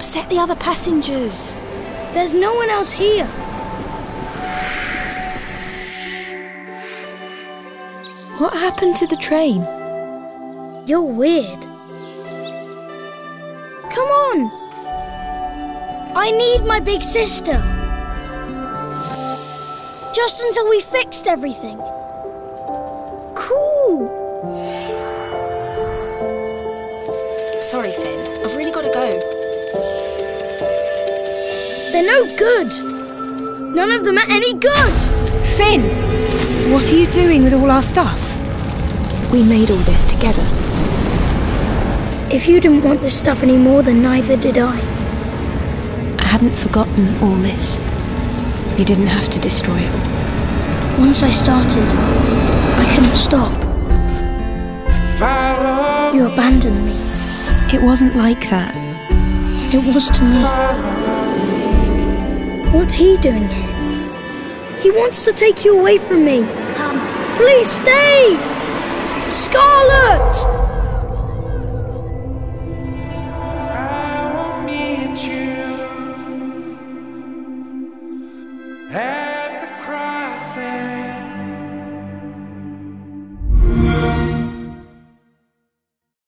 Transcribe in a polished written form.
upset the other passengers. There's no one else here. What happened to the train? You're weird. Come on! I need my big sister. Just until we fixed everything. Cool! Sorry, Finn. I've really got to go. They're no good. None of them are any good. Finn! What are you doing with all our stuff? We made all this together. If you didn't want this stuff anymore, then neither did I. I hadn't forgotten all this. You didn't have to destroy it all. Once I started, I couldn't stop. You abandoned me. It wasn't like that. It was to me. What's he doing here? He wants to take you away from me. Please stay! Scarlett! I will meet you at the crossing.